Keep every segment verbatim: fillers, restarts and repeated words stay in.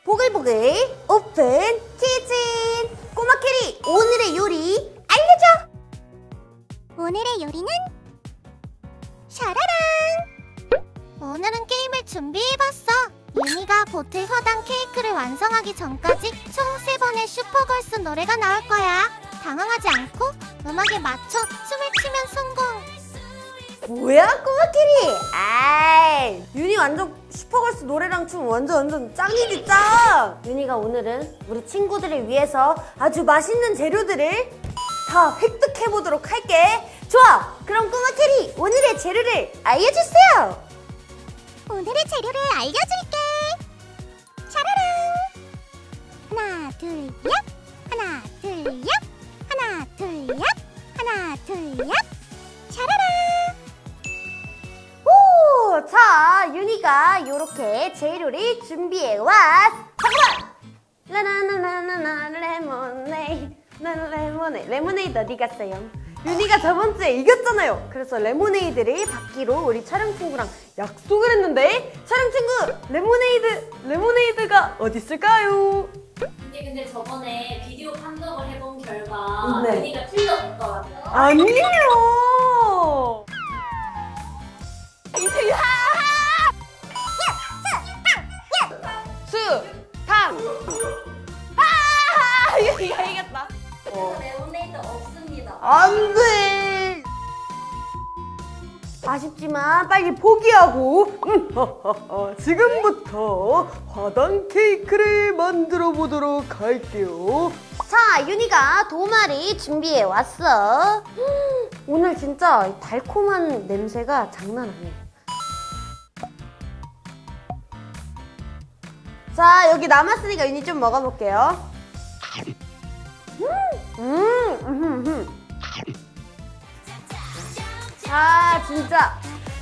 보글보글 오픈 키친! 꼬마 캐리, 오늘의 요리 알려줘! 오늘의 요리는 샤라란! 오늘은 게임을 준비해봤어. 유니가 보틀 허당 케이크를 완성하기 전까지 총 세 번의 슈퍼걸스 노래가 나올 거야. 당황하지 않고 음악에 맞춰 춤을 추면 성공. 뭐야 꼬마 캐리? 아이, 윤이 완전 슈퍼걸스 노래랑 춤 완전 완전 짱이지 짱! 윤이가 오늘은 우리 친구들을 위해서 아주 맛있는 재료들을 다 획득해보도록 할게. 좋아! 그럼 꼬마 캐리, 오늘의 재료를 알려주세요! 오늘의 재료를 알려줄게. 샤라란! 하나 둘 얍! 하나 둘 얍! 하나 둘 얍! 하나 둘 얍! 샤라란! 오! 자, 윤이가 이렇게 재료를 준비해왔! 잠깐만! 라라라라라 레모네이드 나는 레모네이드 레모네이드 어디 갔어요? 윤이가 저번주에 이겼잖아요. 그래서 레모네이드를 받기로 우리 촬영 친구랑 약속을 했는데, 촬영 친구 레모네이드 레모네이드가 어디 있을까요? 이게 근데 저번에 비디오 판독을 해본 결과 네. 윤이가 틀렸더라고요. 아니에요. 이제 수, 탕. 아! 윤이가 이겼다. 그래서 레모네이드 없습니다. 안 돼! 아쉽지만 빨리 포기하고 음, 하하하, 지금부터 화단 케이크를 만들어 보도록 할게요. 자, 윤이가 도마를 준비해 왔어. 음, 오늘 진짜 달콤한 냄새가 장난 아니에요. 자, 여기 남았으니까 윤이 좀 먹어볼게요. 음, 음, 음, 음. 아, 진짜.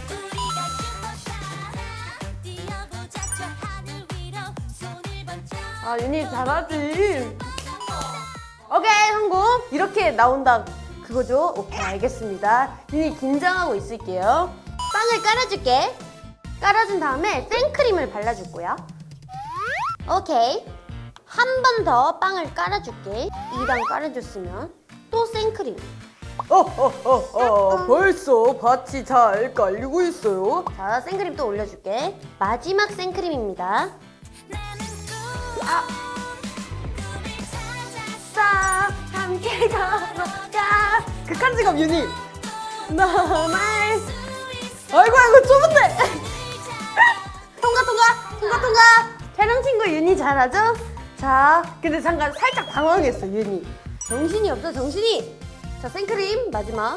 아, 윤희 잘하지. 오케이, 성공. 이렇게 나온다 그거죠? 오케이, 알겠습니다. 윤희 긴장하고 있을게요. 빵을 깔아줄게. 깔아준 다음에 생크림을 발라줄 거야. 오케이. 한 번 더 빵을 깔아줄게. 이 단 깔아줬으면 또 생크림. 어어어어, 벌써 밭이 잘 깔리고 있어요. 자, 생크림 또 올려줄게. 마지막 생크림입니다. 아. 싹 함께 걸어가. 극한 직업 윤희. 나날. 아이고 아이고 좁은데. 통과 통과 통과 통과. 촬영 친구 윤희 잘하죠? 자, 근데 잠깐 살짝 당황했어 윤희. 정신이 없어 정신이. 자, 생크림 마지막.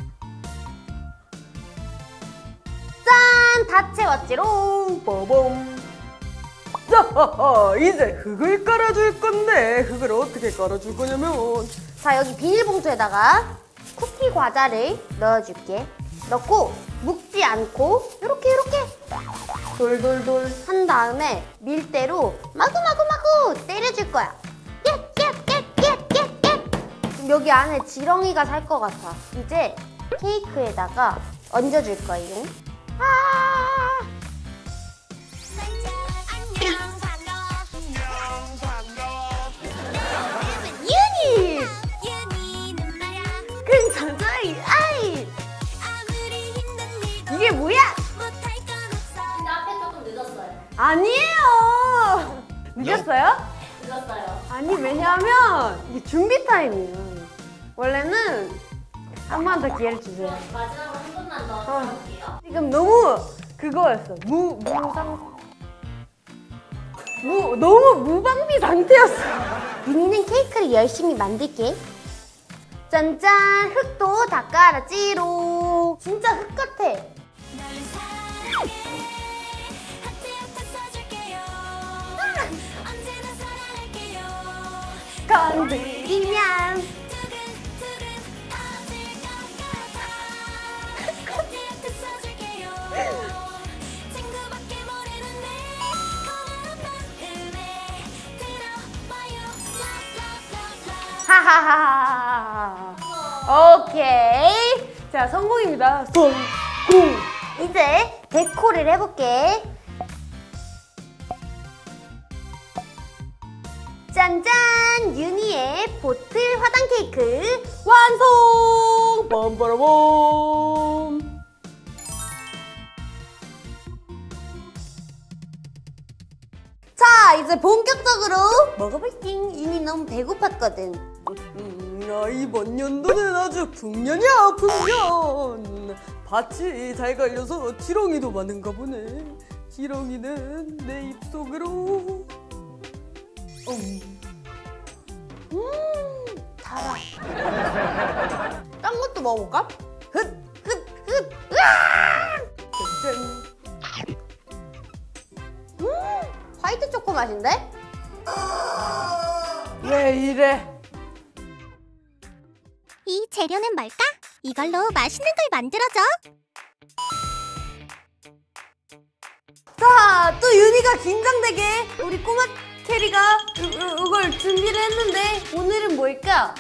짠! 다 채웠지롱. 빠밤. 자, 하하, 이제 흙을 깔아줄 건데 흙을 어떻게 깔아줄 거냐면, 자, 여기 비닐봉투에다가 쿠키 과자를 넣어줄게. 넣고 묶지 않고 이렇게 이렇게 돌돌돌 한 다음에 밀대로 마구마구마구 때려줄 거야. 여기 안에 지렁이가 살 것 같아. 이제 케이크에다가 얹어줄 거예요. 아! 윤희! 그럼 저저이 아이! 이게 뭐야? 근데 앞에 조금 늦었어요. 아니에요! 늦었어요? 늦었어요. 아니, 왜냐면 이게 준비 타임이에요. 원래는 한 번 더 기회를 주세요. 마지막으로 한 번만 더 어. 해볼게요. 지금 너무 그거였어. 무, 무상. 무, 너무 무방비 상태였어. 윤희는 케이크를 열심히 만들게. 짠짠, 흙도 다 깔았지롱. 진짜 흙 같아. 건드리면 하하하하. 오케이. 자, 성공입니다. 성공. 이제 데코를 해볼게. 짠짠! 윤희의 보틀 화당 케이크 완성! 빰빠라밤! 자, 이제 본격적으로 먹어볼게. 윤희 너무 배고팠거든. 음, 야, 이번 연도는 아주 풍년이야, 풍년. 밭이 잘 갈려서 지렁이도 많은가 보네. 지렁이는 내 입속으로. 음, 음 달아. 딴 것도 먹어볼까? 흑, 흑, 흑, 으아! 짠. 음, 화이트 초코 맛인데? 왜 이래? 이 재료는 뭘까? 이걸로 맛있는 걸 만들어줘. 자, 또 윤희가 긴장되게 우리 꼬마 캐리가 이, 이걸 준비를 했는데 오늘은 뭘까?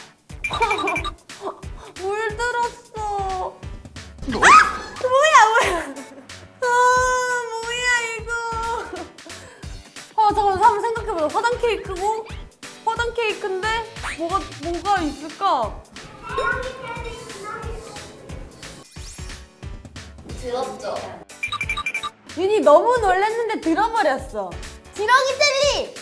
물들었어. 아! 뭐야 뭐야. 아, 뭐야 이거. 아, 잠깐만 한번 생각해보자. 화단 케이크고 화단 케이크인데 뭐가 뭐가 있을까? 들었죠? 윤희 너무 놀랐는데 들어버렸어. 지렁이 젤리!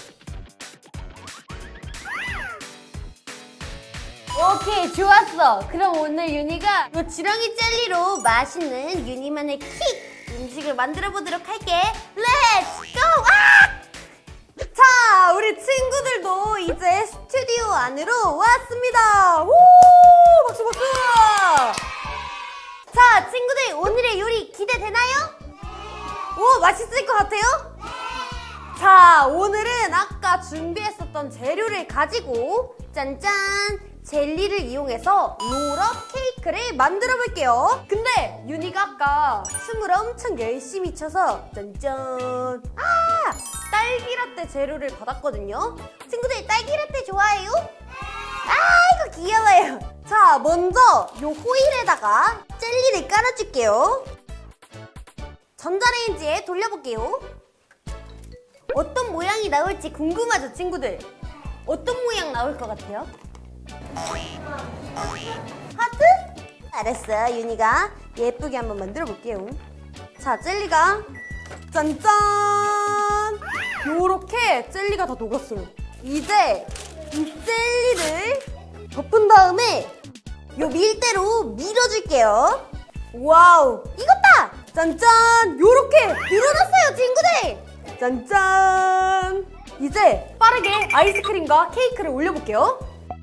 오케이, 좋았어. 그럼 오늘 윤희가 이 지렁이 젤리로 맛있는 윤희만의 킥 음식을 만들어 보도록 할게. 렛츠 고! 아! 자, 우리 친구들도 이제 스튜디오 안으로 왔습니다. 오! 박수 박수! 자, 친구들 오늘의 요리 기대되나요? 오, 맛있을 것 같아요? 자, 오늘은 아까 준비했었던 재료를 가지고 짠짠! 젤리를 이용해서 롤업 케이크를 만들어 볼게요. 근데 윤희가 아까 춤을 엄청 열심히 춰서 짠짠! 아! 딸기라떼 재료를 받았거든요. 친구들 딸기라떼 좋아해요? 아, 이거 귀여워요. 자, 먼저 요 호일에다가 젤리를 깔아줄게요. 전자레인지에 돌려볼게요. 어떤 모양이 나올지 궁금하죠, 친구들? 어떤 모양 나올 것 같아요? 하트? 알았어, 윤희가 예쁘게 한번 만들어 볼게요. 자, 젤리가 짠짠! 요렇게 젤리가 다 녹았어요. 이제 이 젤리를 덮은 다음에 요 밀대로 밀어줄게요. 와우, 이것다! 짠짠! 요렇게 늘어났어요, 친구들! 짠짠! 이제 빠르게 아이스크림과 케이크를 올려볼게요.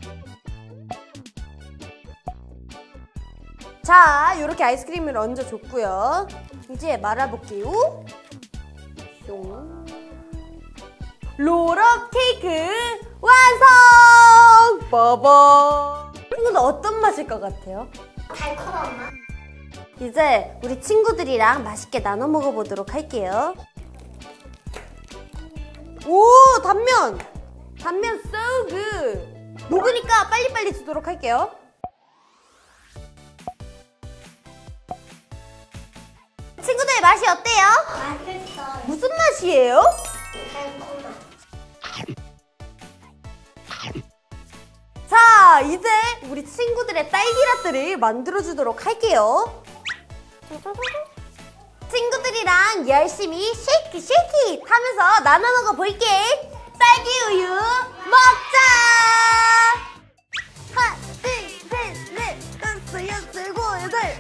자, 요렇게 아이스크림을 얹어줬고요. 이제 말아볼게요. 숑. 롤업 케이크 완성! 빠바! 친구들 어떤 맛일 것 같아요? 달콤한 맛. 이제 우리 친구들이랑 맛있게 나눠 먹어보도록 할게요. 오, 단면! 단면 so good! 녹으니까 빨리빨리 주도록 할게요. 친구들 맛이 어때요? 맛있어. 무슨 맛이에요? 달콤한. 자, 이제 우리 친구들의 딸기라떼를 만들어주도록 할게요. 친구들이랑 열심히 쉐이키 쉐이키 하면서 나눠 먹어볼게. 딸기 우유 먹자. 하나, 둘, 셋, 넷, 다섯, 여섯, 일곱, 여덟.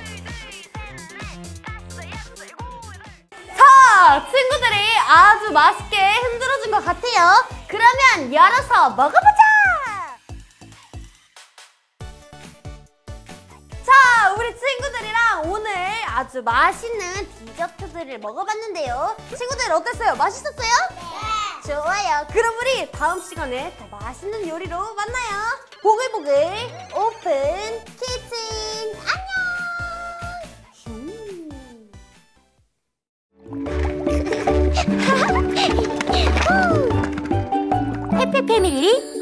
자, 친구들이 아주 맛있게 흔들어준 것 같아요. 그러면 열어서 먹어보자. 자, 우리 친구들이랑 오늘 아주 맛있는 디저트들을 먹어봤는데요. 친구들 어땠어요? 맛있었어요? 네. 좋아요. 그럼 우리 다음 시간에 더 맛있는 요리로 만나요. 보글보글 오픈 키친 안녕. 해피 패밀리